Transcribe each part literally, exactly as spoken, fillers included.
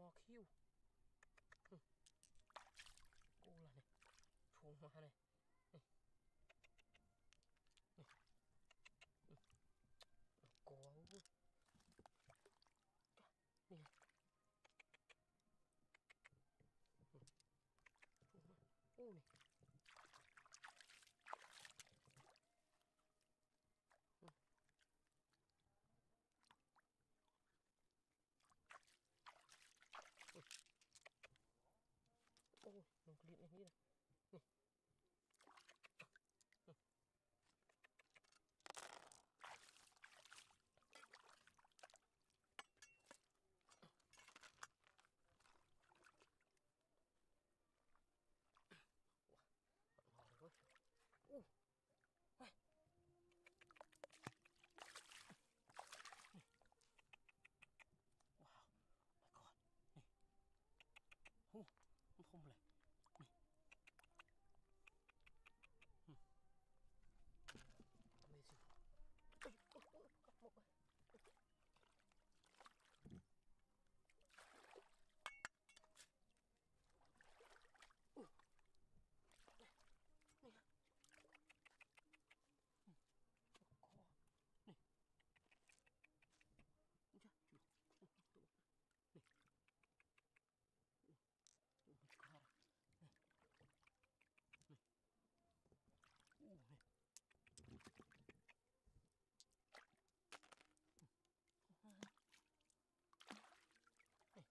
to khiêu. Ừ. Cô là này, chuồng hoa này. Ừ. Ừ. Ừ. Có ui. Nè. Ừ. Chuồng hoa. Ui này. Ừ. Ừ. Ôi, nó liệt này đi này. Ừ. Ừ. Wow, nó rồi. Uh. Này. Wow, my god. Này. Uh, nó không lại. Này. Ừ. Amazing. Ôi, ôi, ôi, cặp một ơi. Uh. Này. Này. Ừ. Có. Này. Ui cha, chú. Này. Uh. Oh my god. Này. Này. Uh, này. Này. Này.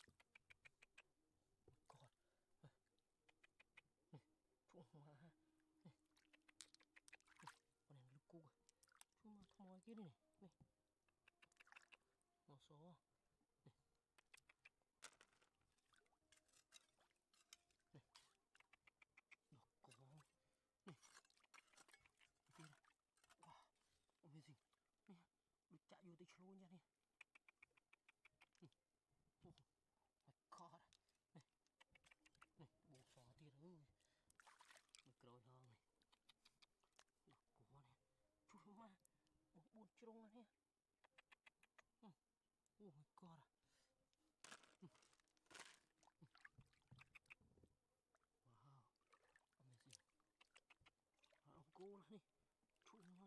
God. Này. Này. Chú mà. Này. Này. Con này nó lực cục à. Chú mà thăm ngoài kia đi này. Này. Nó số. Này. Này. Được có. Này. Kia này. Wow. Amazing. Này. Được chạy vô tới luôn nha này. Oh my god. Này. Này. Bộ xò tiệt ơi. Mày cười hơn này. Được có này. Chú mà. Bộ buồn trông này. Ừ. Oh my god. Ừ. Ừ. Wow. Amazing. À, ông cô là này. Chú mà.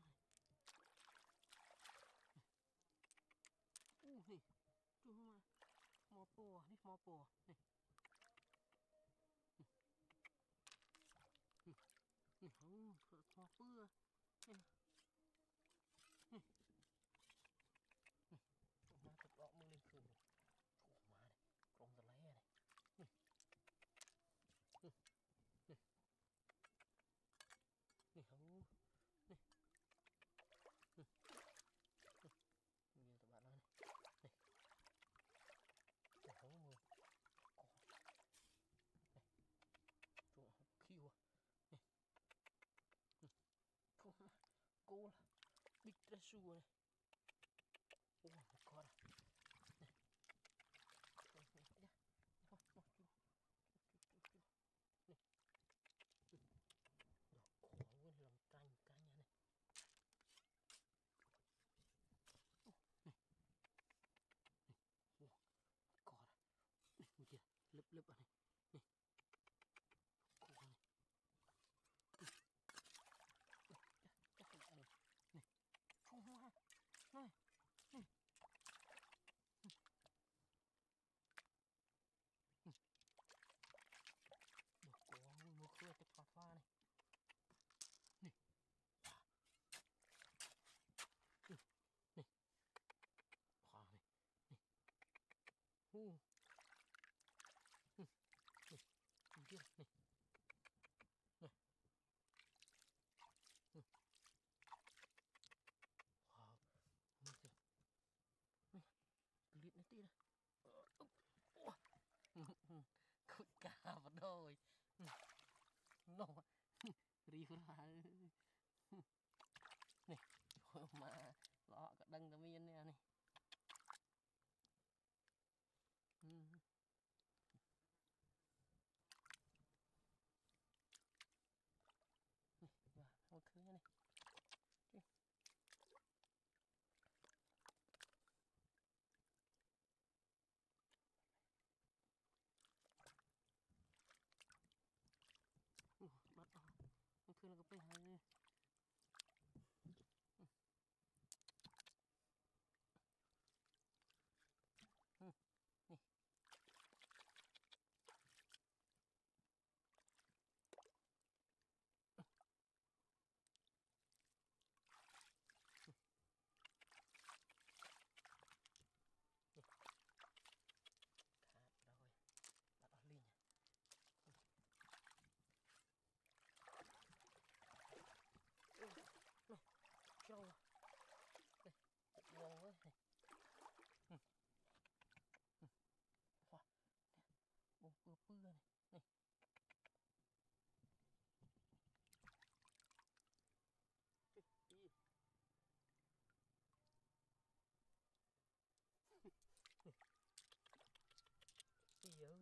Uh nih, cuma mau po, nih mau po, nih, nih, nih, oh, mau pưa, nih, nih, nih, cuma terlok mending khử, cuma này, trong giờ lé này, nih, nih, nih, nih, oh, nih, nih, nih, bây giờ các bạn ơi này, này, này, oh, mưa, có, này, chỗ khiêu à, này, cuma, cô là big treasure này, oh my god, này, này, này, nhá, thôi, mau chú, chú, chú, chú, này, được, có luôn làm canh, canh nha này. Còn này, này kìa, lấp lấp ở này, này, cô này, chắc chắc không này, này, không hoa, này, này, được có mua khơi cái pha pha này, này, này, này, pha này, này, hu, này, này kia, này, này, này, wow, này kìa, này, clip này tí này, cút cả vào đôi, nó, Riverside, này, thôi mà, lọ cả đăng tao miên nè này. Ừ. Này, và một thứ này. Chứ. pưa này này đi đi giờ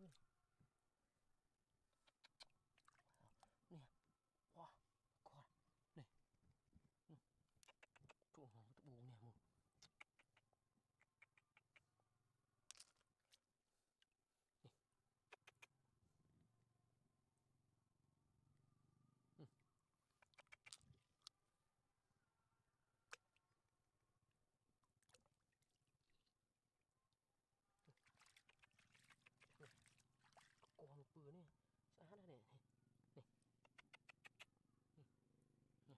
nè wow con này chỗ nó tụ bù nè một con một bữa này xã đây này này này này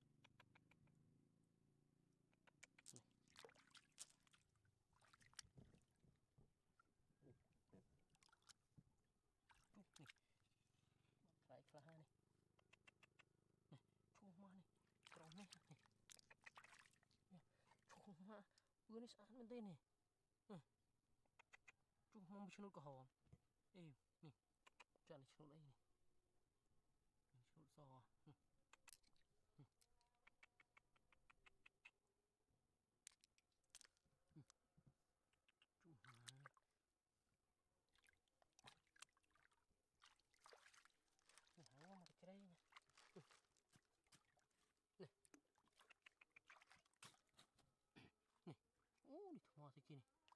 chút này lại khá này này chung mà này còn này này chung mà bữa này xã bên đây này chung mà bị chôn cả hòm ê này chả này chôn đây này chôn sò chung mà hãy qua một cái đây nè này này ô đi thua thế kia này